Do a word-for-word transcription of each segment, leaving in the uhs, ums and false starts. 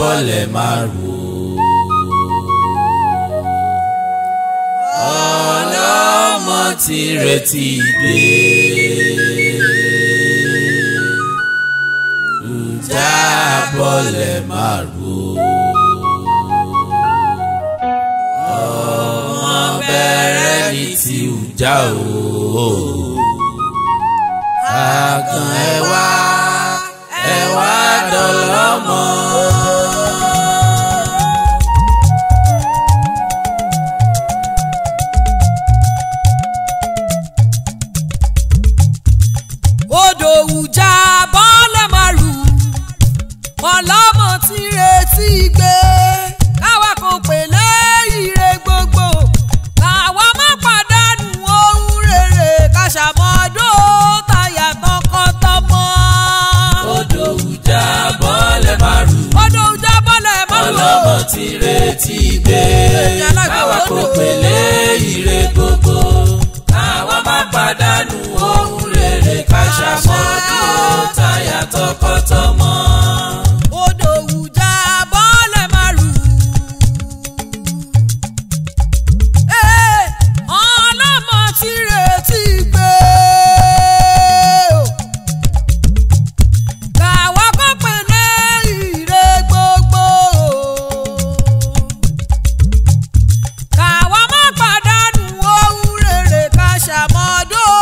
bọ́lẹ̀ máa rò. Ọlọ́mọ ti retí dé. Ǹjẹ́ bọ́lẹ̀ máa rò. Ọmọ bẹ̀rẹ̀ ní ti ùjá o. Àgàn ẹ wá ẹ wá dọ̀lọ́mọ. Odò Ùjà bọ́lẹ̀ máa rù. Ọlọ́mọ tí retí gbé. Káwa kò pèlè ire gbogbo. Káwa má pàdánù ohun rere. Ká ṣàmọ́dún táyà tọkọtọmọ. Odò Ùjà bọ́lẹ̀ máa rù. Odò Ùjà bọ́lẹ̀ máa rù. Ọlọ́mọ tí retí gbé. Káwa kò pèlè ire gbogbo. Káwa má pàdánù ohun rere. Ká ṣàmọ́dún táyà tọkọtọmọ. Odò Ùjà bọ́lẹ̀ máa rù. Ee, ọlọ́mọ tí retí gbé. Káwa kó pèlè ire gbogbo. Káwa má pàdánù ohun rere. Ká ṣàmọ́dún.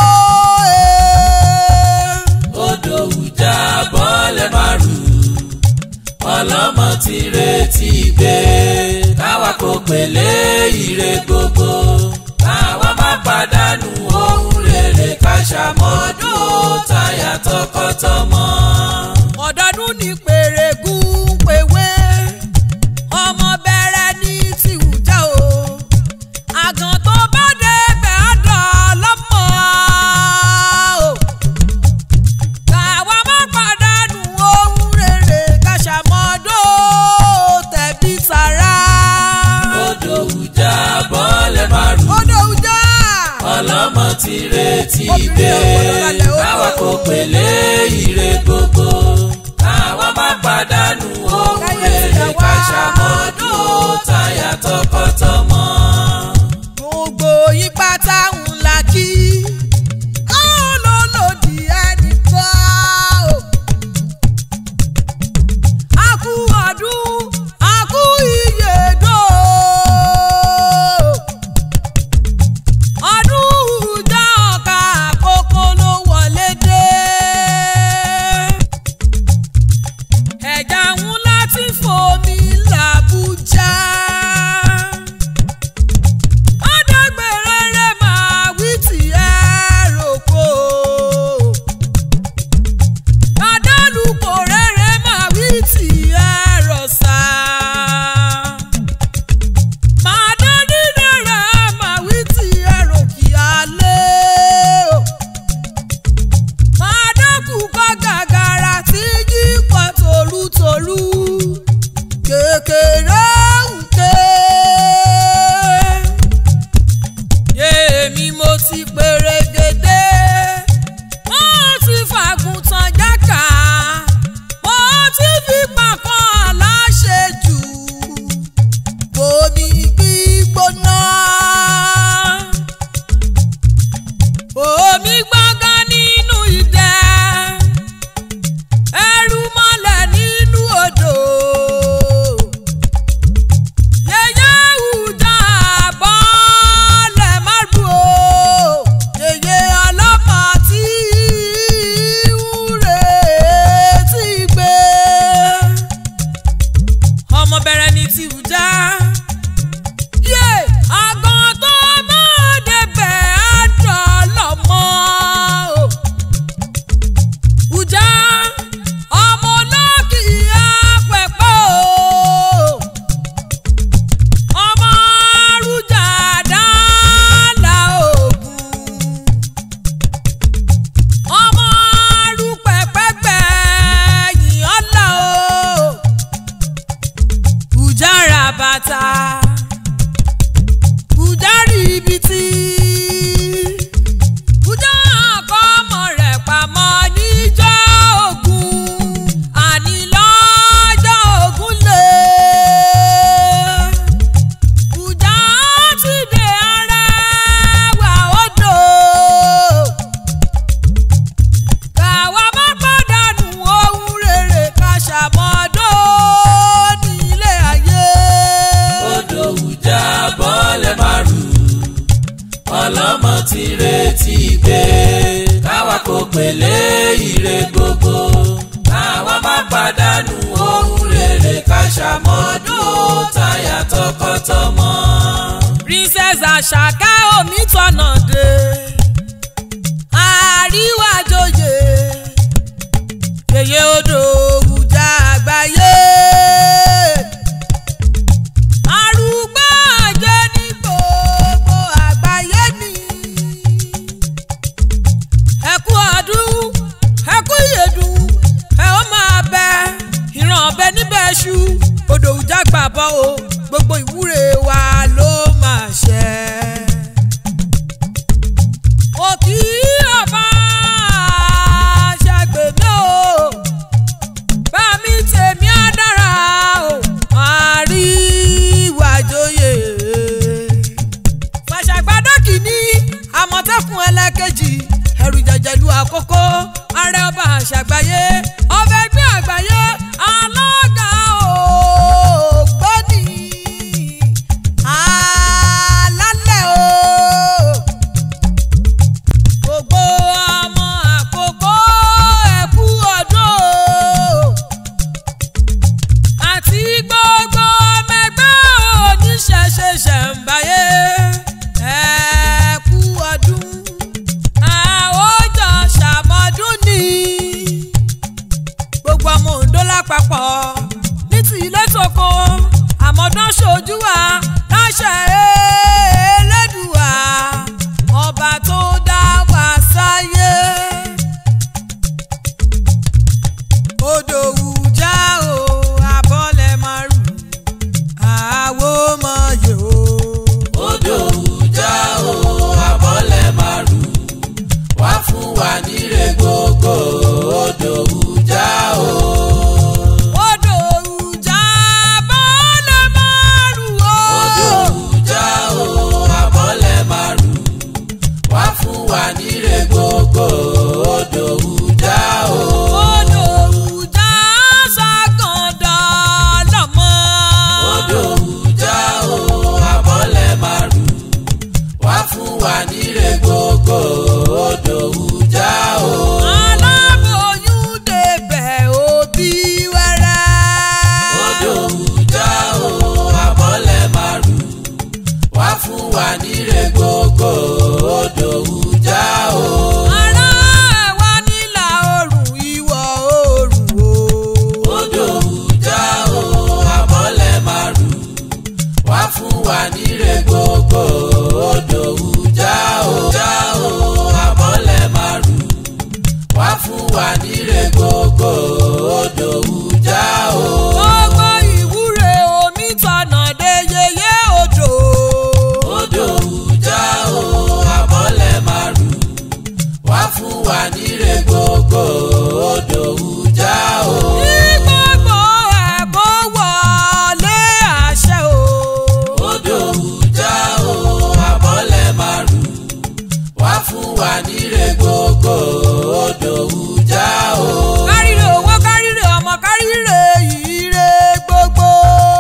Odò Ùjà bọ́lẹ̀ máa rù. Ọlọ́mọ tí retí gbé. Káwa kò pèlè ire gbogbo. Káwa má pàdánù ohun rere. Ká ṣàmọ́dún táyà tọkọtọmọ. Ọ̀dọ́dún ní pèrègùn pèwé. Ọmọ bẹ̀rẹ̀ ní ti Ùjà o. Àgàn tó bá débẹ̀ á dọ̀ lọ́mọ o. Káwa má pàdánù ohun rere. Ká ṣàmọ́dún tẹ̀bí tàrà. Odò Ùjà bọ́lẹ̀ máa rù. Odò Ùjà. Ọlọ́mọ tí retí gbé. Káwa kò pèlè ire gbogbo. Káwa má pàdánù ohun rere. Ká ṣàmọ́dún táyà tọkọtọmọ. Gbogbo yín pátá ńlá kí. Olólòdì ẹnìkan o. A kú ọdún, a kú ìyèdò. Ọdún Ùjà ọ̀ka àkókò ló wọlé dé. Ẹ̀jà ńlá tí fomi l'Àbújá. ẹlẹ́kejì ẹ̀rù jẹ̀jẹ̀lú àkókò ààrẹ ọba àṣàgbáyé ọba ẹgbẹ́ àgbáyé alága ògbóni alálẹ̀ o gbogbo ọmọ àkókò ẹ̀kú ọdún àti gbogbo ọmọ ẹgbẹ́ oníṣẹ̀ṣe ṣẹ̀ǹbáyé ẹ̀kú ọdún àwòjọ ṣàmọ́dún ni gbogbo ọmọ Oǹdó lápapọ̀ ní ti ilé tóko àmọ́dán ṣojú wa láṣẹ Elédùà ọba tó dá wa sáyé odò Òwújà o abọ́lẹ̀ márùn àwo mọ̀yé o. odò Òwújà o abọ́lẹ̀ márùn wá fún wa níre gbogbo odò Òwújà o. odò Òwújà abọ́lẹ̀ márùn o. odò Òwújà o abọ́lẹ̀ márùn wá fún wa níre gbogbo odò Òwújà o. odò Òwújà ṣàgàndà lọ́mọ. odò Òwújà o abọ́lẹ̀ márùn wá fún wa níre gbogbo odò Òwújà o. aláboyún débẹ̀ òbí wẹ́rẹ́. odò Òwújà o abọ́lẹ̀ márùn wá fún wa níre gbogbo odò Òwújà o. ará wa nílà oòrùn ìwọ̀ oòrùn o. odò Òwújà o abọ́lẹ̀ márùn wá fún wa níre gbogbo odò Òwújà o. Òwújà o abọ́lẹ̀ márùn wá fún wa níre gbogbo odò Òwújà o. gbogbo ìwúre omi tọ̀nà dé yeye odò. odò Òwújà o abọ́lẹ̀ márùn wá fún wa níre gbogbo odò Òwújà o. ní gbogbo ẹ̀kọ́ wọlé àṣẹ o. odò Òwújà o abọ́lẹ̀ márùn wá fún wa níre gbogbo odò Òwújà o. kárìrè owó kárìrè ọmọ kárìrè ire gbogbo.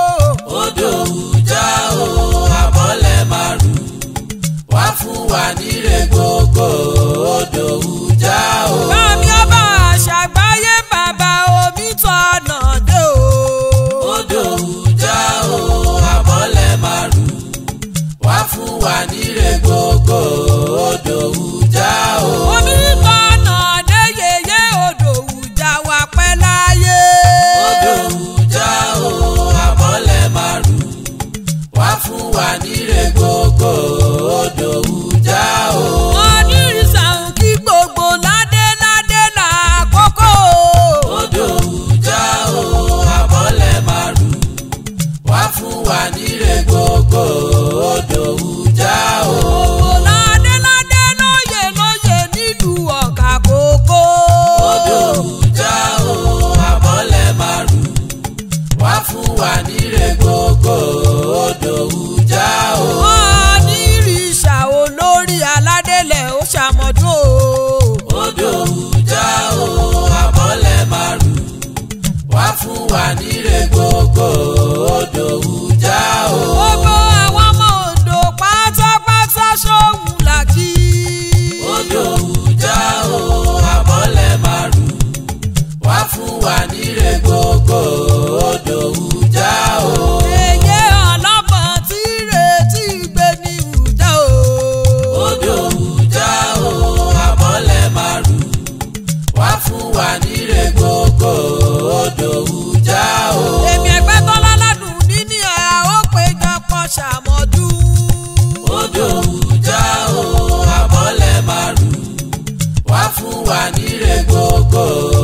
odò Òwújà o abọ́lẹ̀ márùn wá fún wa níre gbogbo odò Òwújà o. bámi ọba àṣàgbáyé bàbá omi tọ̀nà dé o. odò Òwújà o abọ́lẹ̀ márùn wá fún wa níre gbogbo odò Òwújà o. omi tọ̀nà dé yeye odò Òwújà wà pẹ́ láyé. odò Òwújà o abọ́lẹ̀ márùn wá fún wa níre gbogbo odò Òwújà o. onírìsàn kí gbogbo ládé ládé làkókò. odò Òwújà o abọ́lẹ̀ márùn wá fún wa níre gbogbo odò Òwújà o. gbogbo ládé ládé lóye lóye nílùú ọ̀gá kókó. odò Òwújà o abọ́lẹ̀ márùn wá fún wa níre gbogbo odò Òwújà o. onírìsà olórí aládélẹ̀ ó ṣàmọ́dún o. odò Òwújà o abọ́lẹ̀ márùn wá fún wa níre gbogbo odò Òwújà o. gbogbo àwọn ọmọ Oǹdó pátápátá ṣóhun làkì. odò Òwújà o abọ́lẹ̀ márùn wá fún wa níre gbogbo odò Òwújà o. èyí ọlọ́bọ̀n tí retí gbé ní Òwújà o. odò Òwújà o abọ́lẹ̀ márùn wá fún wa níre gbogbo odò Òwújà o. èmi ẹgbẹ́ tọ́lá ládùn níní ẹ̀ ó péjọpọ̀ ṣàmọ́dún. odò Òwújà o abọ́lẹ̀ márùn wá fún wa níre gbogbo